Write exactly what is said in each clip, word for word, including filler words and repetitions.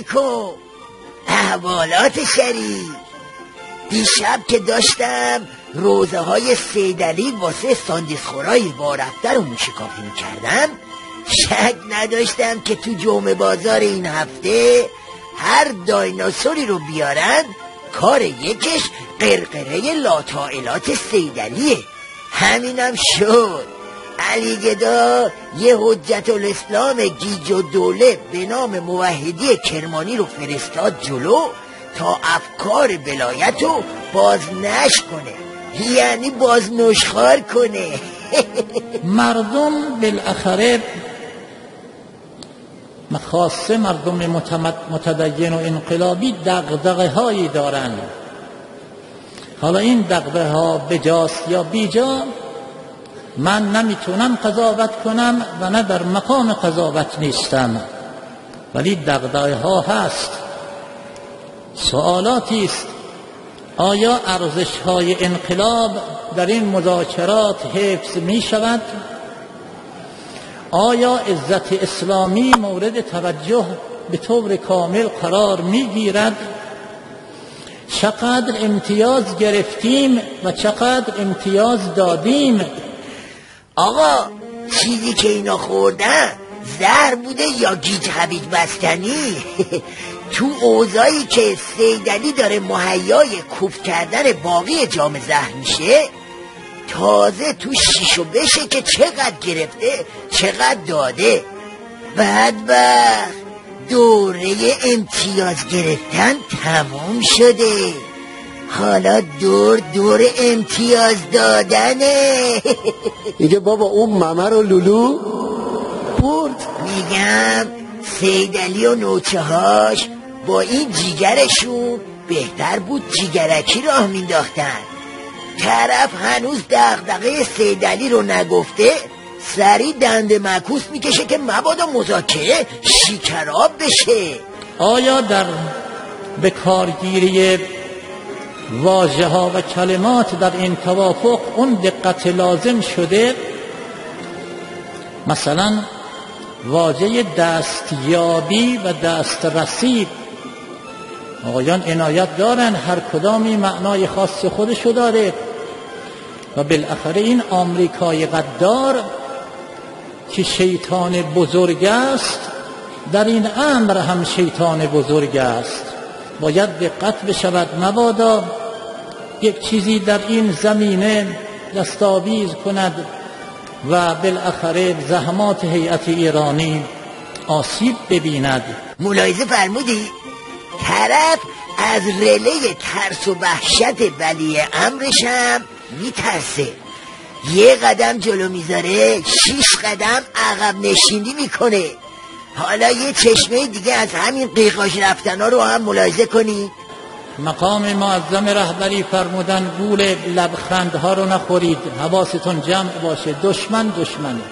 علیکم. احوالات شریف. دیشب که داشتم روزه های سیدعلی واسه ساندیس خورای با رفته رو موشکافی میکردم، شک نداشتم که تو جمعه بازار این هفته هر دایناسوری رو بیارن کار یکش قرقره لاطائلات سیدعلیه. همینم شد. علی گدا یه حجت الاسلام گیج و دوله به نام موحدی کرمانی رو فرستاد جلو تا افکار ولایت رو بازنش کنه، یعنی بازنشخوار کنه. مردم بالاخره خاصه مردم متدین و انقلابی دغدغه هایی دارن. حالا این دغدغه ها بجاست یا بیجا من نمیتونم قضاوت کنم و نه در مقام قضاوت نیستم، ولی دغدغه ها هست. سوالاتی است: آیا ارزش های انقلاب در این مذاکرات حفظ می شود؟ آیا عزت اسلامی مورد توجه به طور کامل قرار می گیرد؟ چقدر امتیاز گرفتیم و چقدر امتیاز دادیم؟ آقا چیزی که اینا خوردن زهر بوده یا گیج حبیج بستنی؟ تو اوضاعی که سیدعلی داره مهیای کوفت کردن باقی جام زهر میشه، تازه تو شیشو بشه که چقدر گرفته چقدر داده. بدبخت دوره امتیاز گرفتن تمام شده، حالا دور دور امتیاز دادنه. میگه بابا اون ممه رو لولو برد. میگم سیدعلی و نوچه هاش با این جیگرشون بهتر بود جیگرکی راه مینداختن. طرف هنوز دغدغه سیدعلی رو نگفته، سری دنده معکوس میکشه که مبادا مذاکره شیکراب بشه. آیا در به کارگیری واژه ها و کلمات در این توافق اون دقت لازم شده؟ مثلا واژه دستیابی و دسترسی، آقایان عنایت دارن، هر کدامی معنای خاص خودشو داره. و بالاخره این آمریکای غدار که شیطان بزرگ است، در این امر هم شیطان بزرگ است. باید دقت بشود مبادا یک چیزی در این زمینه دستاویز کند و بالاخره زحمات هیئت ایرانی آسیب ببیند. ملاحظه فرمودی؟ طرف از رله ترس و وحشت ولی امرش هم میترسه. یه قدم جلو میذاره، شیش قدم عقب نشینی میکنه. حالا یه چشمه دیگه از همین قیقاش رفتن ها رو هم ملاحظه کنی. مقام معظم رهبری فرمودن گول لبخندها رو نخورید، حواستون جمع باشه. دشمن دشمنه،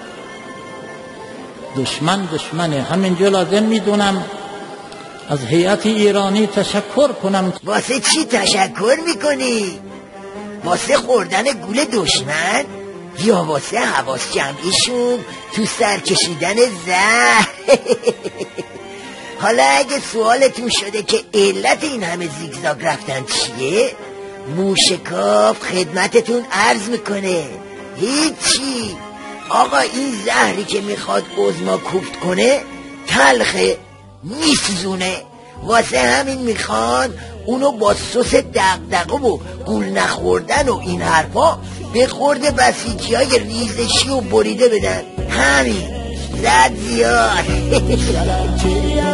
دشمن دشمنه. همینجا لازم میدونم از هیئت ایرانی تشکر کنم. واسه چی تشکر میکنی؟ واسه خوردن گول دشمن یا واسه حواس جمعیشون تو سر کشیدن زهر؟ حالا اگه سوالتون شده که علت این همه زیگزاگ رفتن چیه، موشکاف خدمتتون عرض میکنه. هیچی آقا، این زهری که میخواد عظما کوفت کنه تلخه، میسوزونه. واسه همین میخوان اونو با سس دغدغه و گول نخوردن و این حرفا به خورد بسیجی های ریزشی و بریده بدن. همین زد زیاد.